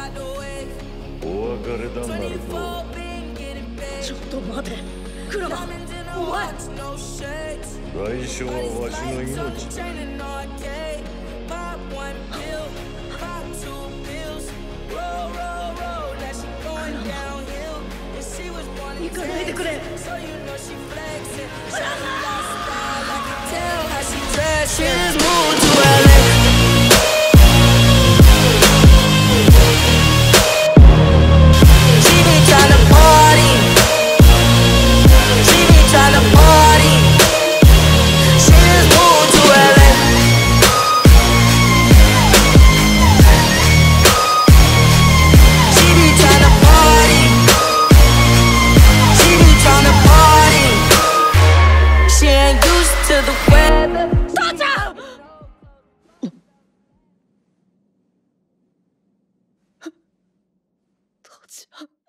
お別れだナルト。 ちょっと待て、クラマ、お前。 来生はわしの命。 行かないでくれ。父ちゃん。